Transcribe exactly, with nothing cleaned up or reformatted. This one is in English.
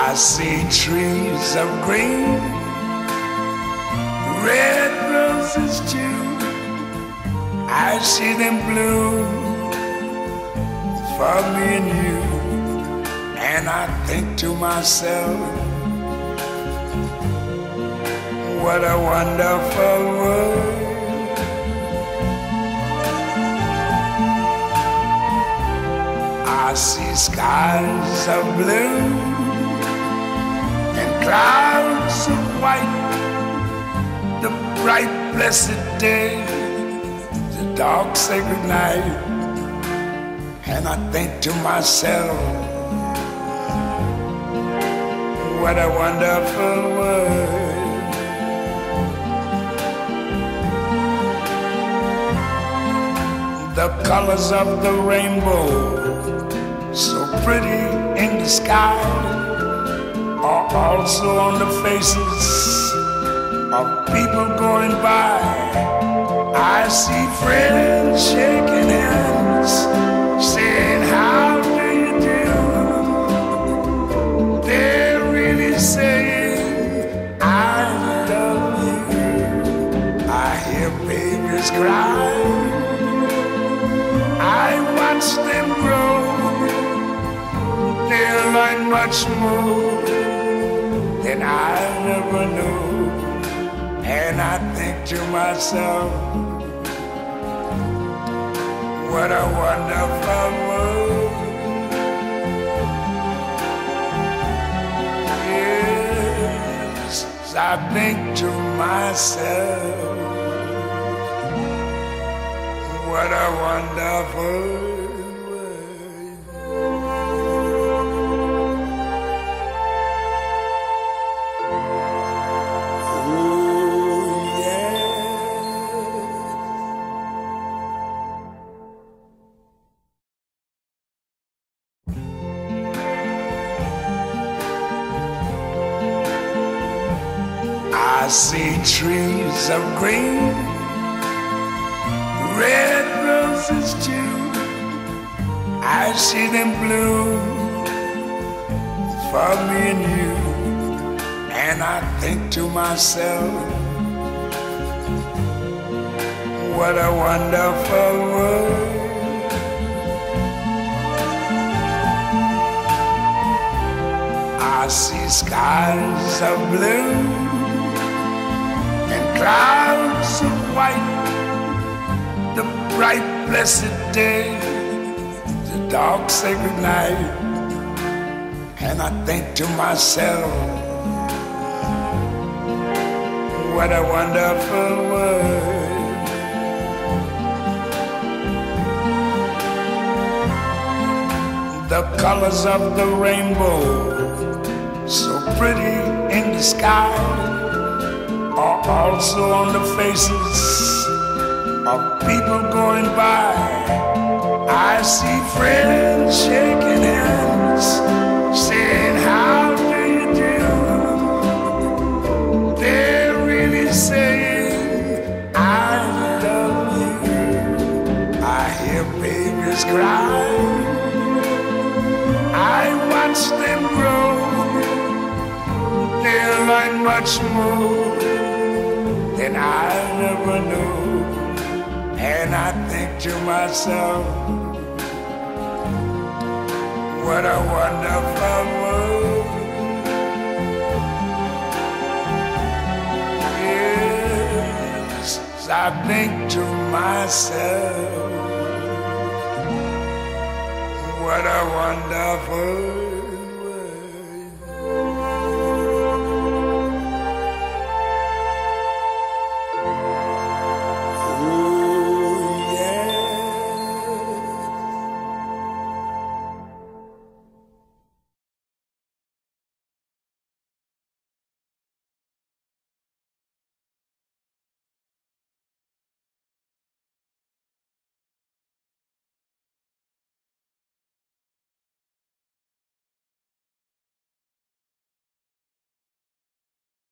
I see trees of green, red roses too. I see them bloom for me and you. And I think to myself, what a wonderful world. I see skies of blue and clouds of white, the bright blessed day, the dark sacred night. And I think to myself, what a wonderful world. The colors of the rainbow, so pretty in the sky, are also on the faces of people going by. I see friends shaking hands, saying, how do you do? They're really saying, I love you. I hear babies cry, I watch them grow. They'll learn much more than I never knew. And I think to myself, what a wonderful world. Yes, I think to myself, what a wonderful world. I see trees of green, red roses too. I see them bloom for me and you. And I think to myself, what a wonderful world. I see skies of blue and clouds of white, the bright blessed day, the dark sacred night. And I think to myself, what a wonderful world. The colors of the rainbow, so pretty in the sky, are also on the faces of people going by. I see friends shaking hands, saying, how do you do? They're really saying, I love you. I hear babies cry, I watch them grow. They'll learn much more than I never knew. And I think to myself, what a wonderful world. Yes, I think to myself, what a wonderful world.